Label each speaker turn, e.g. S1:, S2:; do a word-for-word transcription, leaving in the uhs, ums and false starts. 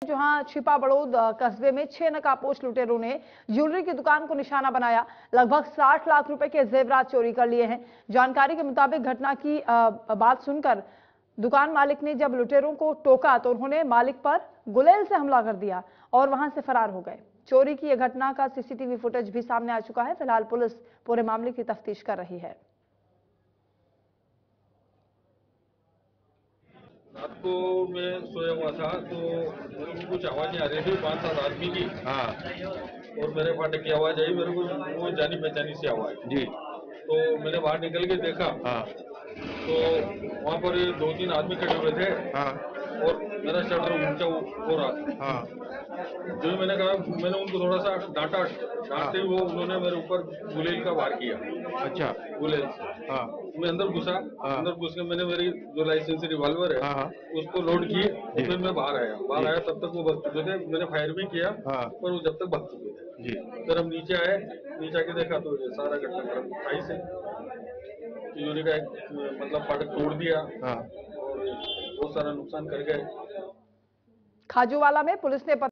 S1: जहां छिपा बड़ौद कस्बे में छह नकाबपोश लुटेरों ने ज्वेलरी की दुकान को निशाना बनाया। लगभग साठ लाख रुपए के जेवरात चोरी कर लिए हैं। जानकारी के मुताबिक घटना की बात सुनकर दुकान मालिक ने जब लुटेरों को टोका तो उन्होंने मालिक पर गुलेल से हमला कर दिया और वहां से फरार हो गए। चोरी की यह घटना का सीसीटीवी फुटेज भी सामने आ चुका है। फिलहाल पुलिस पूरे मामले की तफ्तीश कर रही है।
S2: रात को मैं सोया हुआ था तो मेरे को कुछ आवाजें आ रही थी, पांच सात आदमी की। हाँ। और मेरे फाटक की आवाज आई, मेरे को वो जानी पहचानी सी आवाज जी। तो मैंने बाहर निकल के देखा। हाँ। तो वहाँ पर दो तीन आदमी खड़े हुए थे। हाँ। और मेरा शटर ऊंचा हो रहा था। हाँ। जो मैंने कहा, मैंने उनको थोड़ा सा डांटा, डांटते ही वो उन्होंने मेरे ऊपर गुलेल का वार किया। अच्छा। गुलेल। हाँ। मैं अंदर घुसा। हाँ। अंदर घुस के मैंने मेरी जो लाइसेंस रिवॉल्वर है। हाँ। उसको लोड की और फिर मैं बाहर आया। बाहर आया तब तक वो भग चुके थे। मैंने फायर भी किया। हाँ। पर वो जब तक भग चुके थे जी। फिर हम नीचे आए, नीचे आके देखा तो ये सारा घटनाक्रम ढाई से तिजोरी का एक मतलब फाटक तोड़ दिया। हाँ। और बहुत सारा नुकसान कर गए।
S1: खाजूवाला में पुलिस ने